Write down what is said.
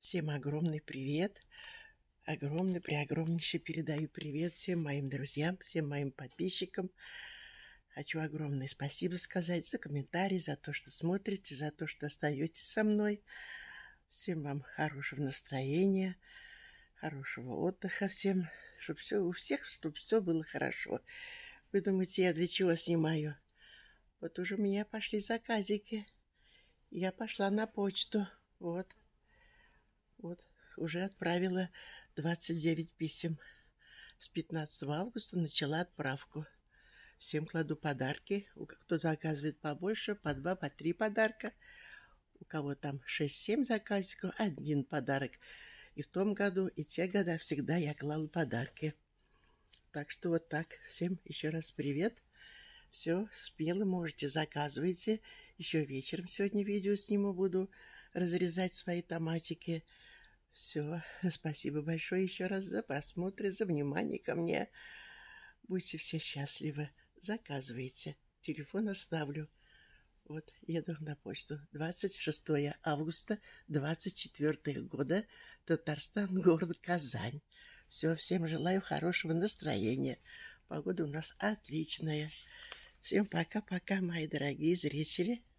Всем огромный привет. Огромный, преогромнейший передаю привет всем моим друзьям, всем моим подписчикам. Хочу огромное спасибо сказать за комментарии, за то, что смотрите, за то, что остаетесь со мной. Всем вам хорошего настроения, хорошего отдыха всем, чтобы все у всех, чтобы все было хорошо. Вы думаете, я для чего снимаю? Вот уже у меня пошли заказики. Я пошла на почту. Вот, уже отправила 29 писем. С 15 августа начала отправку. Всем кладу подарки. Кто заказывает побольше, по 2, по 3 подарка. У кого там 6-7 заказиков, 1 подарок. И в том году, и те года всегда я клала подарки. Так что вот так. Всем еще раз привет. Все, смело можете, заказывайте. Еще вечером сегодня видео сниму, буду разрезать свои томатики. Все, спасибо большое еще раз за просмотр и за внимание ко мне. Будьте все счастливы. Заказывайте. Телефон оставлю. Вот, еду на почту. 26 августа 24 года. Татарстан, город Казань. Все, всем желаю хорошего настроения. Погода у нас отличная. Всем пока-пока, мои дорогие зрители.